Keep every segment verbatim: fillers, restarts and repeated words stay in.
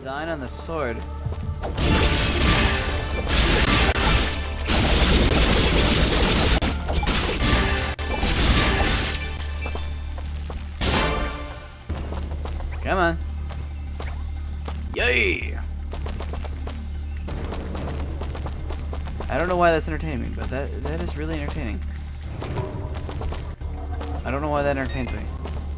Dine on the sword. Come on. Yay! I don't know why that's entertaining me, but that that is really entertaining. I don't know why that entertains me.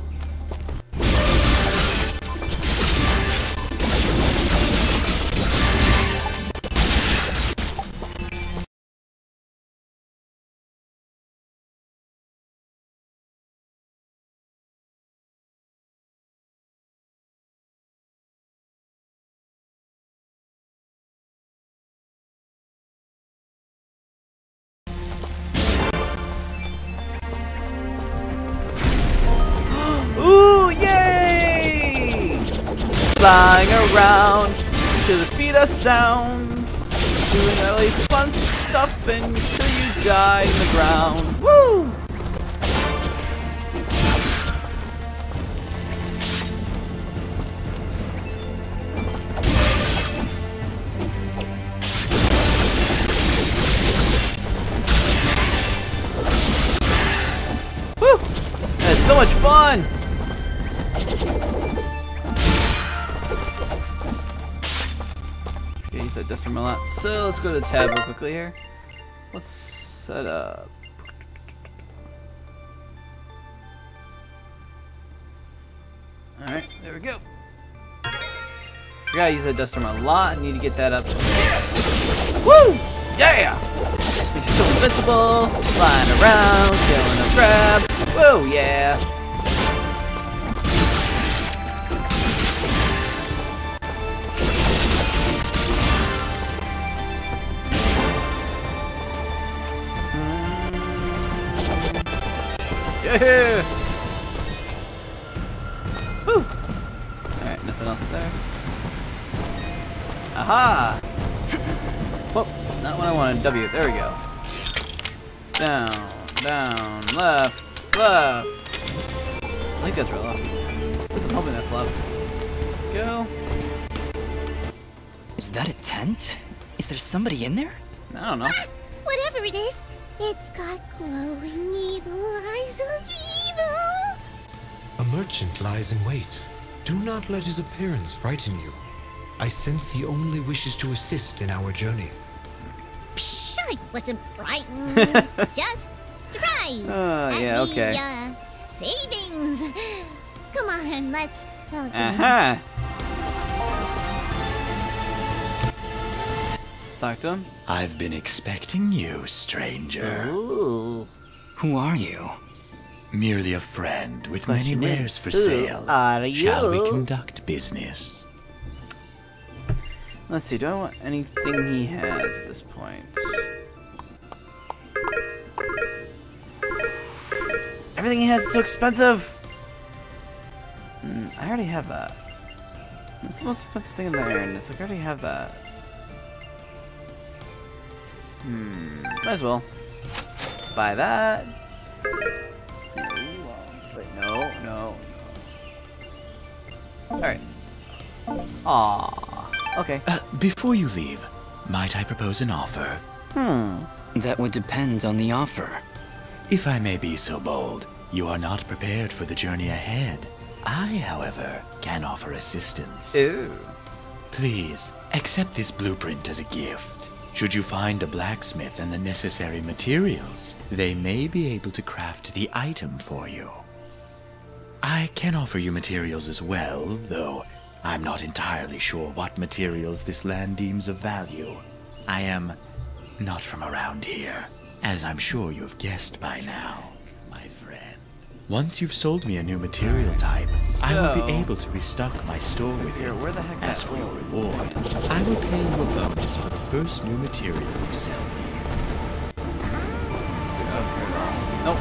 Flying around to the speed of sound, doing really fun stuff until you die in the ground. Woo! Woo! That's so much fun! Use that dust from a lot. So let's go to the tab real quickly here. Let's set up. Alright, there we go. Forgot to use that dust from a lot. I need to get that up. Woo! Yeah! Makes you so invincible. Flying around, killing a grab. Woo! Yeah! Yeah! Woo! Alright, nothing else there. Aha! Whoop, not what I wanted. W, there we go. Down, down, left, left. I think that's right left. At least I'm hoping that's left. Let's go. Is that a tent? Is there somebody in there? I don't know. Ah, whatever it is, it's got glowing evil eyes of evil. A merchant lies in wait. Do not let his appearance frighten you. I sense he only wishes to assist in our journey. Psh, I wasn't frightened. Just surprised. Oh, at yeah, the, okay. Uh, savings. Come on, let's talk. Uh-huh. Let's talk to him. I've been expecting you, stranger. Ooh. Who are you? Merely a friend with many Question is, wares for who sale. are you? Shall we conduct business? Let's see, do I want anything he has at this point? Everything he has is so expensive! Mm, I already have that. That's the most expensive thing in there, and it's like I already have that. Hmm, might as well buy that. Wait, no, no. Alright. Aww. Okay. Uh, before you leave, might I propose an offer? Hmm. That would depend on the offer. If I may be so bold, you are not prepared for the journey ahead. I, however, can offer assistance. Ooh. Please, accept this blueprint as a gift. Should you find a blacksmith and the necessary materials, they may be able to craft the item for you. I can offer you materials as well, though I'm not entirely sure what materials this land deems of value. I am not from around here, as I'm sure you've guessed by now, my friend. Once you've sold me a new material type, I will So- be able to restock my store with Here, it. where the heck As that- for your reward, I will pay you a bonus for the first new material you sell me. Nope.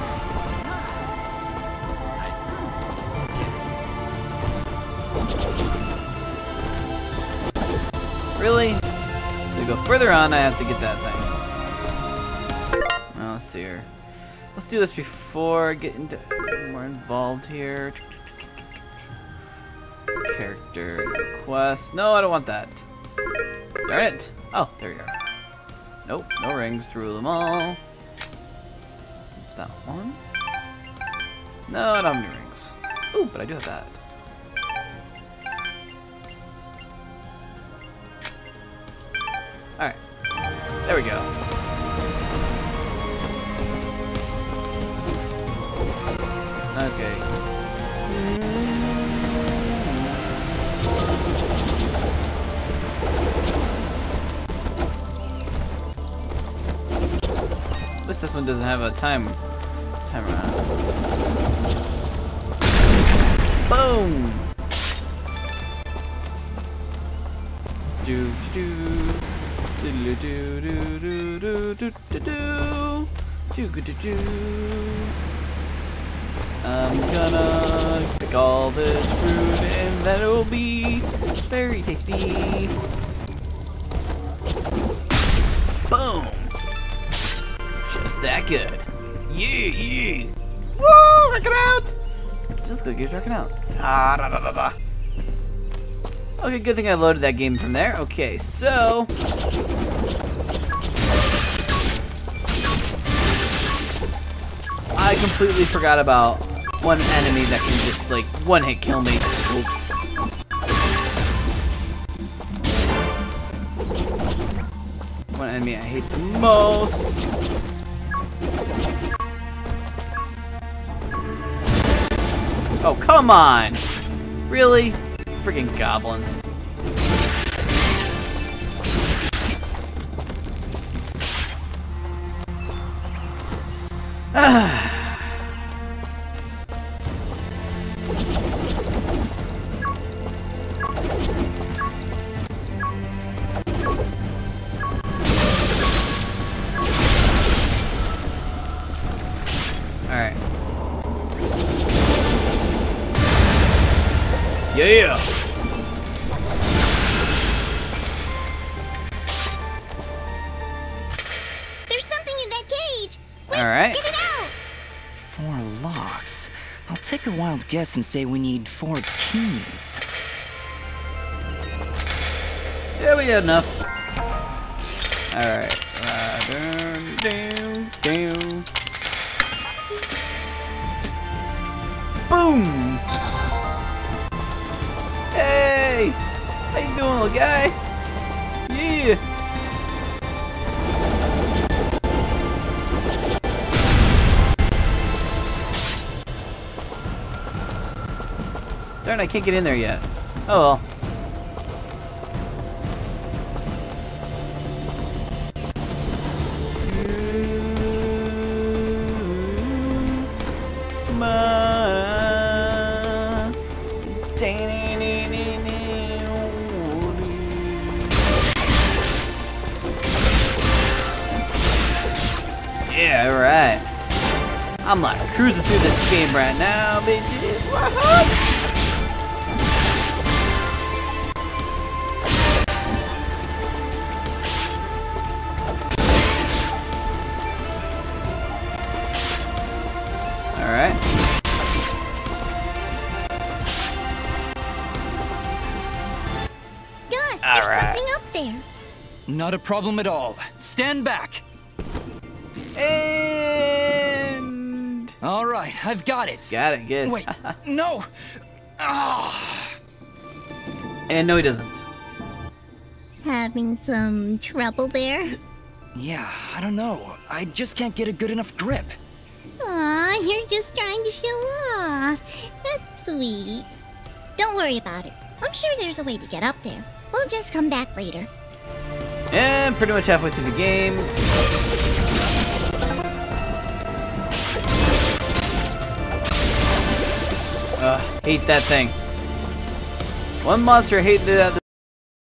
Really? So we go further on, I have to get that thing. Oh, let's see here. Let's do this before getting more involved here. Character quest. No, I don't want that. Darn it. Oh, there you are. Nope, no rings. Through them all. That one. No, I don't have any rings. Ooh, but I do have that. Alright. There we go. Okay. At least this one doesn't have a time timer on it. Boom! Do do do do do do do do do do do do do do. I'm gonna pick all this fruit and that will be very tasty. Boom! Just that good. Yeah, yeah. Woo! Working out! Just good, keeps working out. Ah, da, da, da, da. Okay, good thing I loaded that game from there. Okay, so I completely forgot about one enemy that can just like one hit kill me. Oops. One enemy I hate the most. Oh, come on! Really? Freaking goblins. Ah. Alright. Yeah! There's something in that cage! Quick, Alright. get it out! Four locks. I'll take a wild guess and say we need four keys. Yeah, we got enough. Alright. Uh, down, down, down. Boom! Hey! How you doing, little guy? Yeah! Darn, I can't get in there yet. Oh well. Yeah, alright. I'm like cruising through this game right now, bitches. Woohoo! Alright. Gus, there's Alright. something up there. Not a problem at all. Stand back. And All right, I've got it. got it, good. Wait, no. Ah. And no, he doesn't. Having some trouble there? Yeah, I don't know. I just can't get a good enough grip. Aw, you're just trying to show off. That's sweet. Don't worry about it. I'm sure there's a way to get up there. We'll just come back later. And pretty much halfway through the game. Ugh, hate that thing. One monster I hate that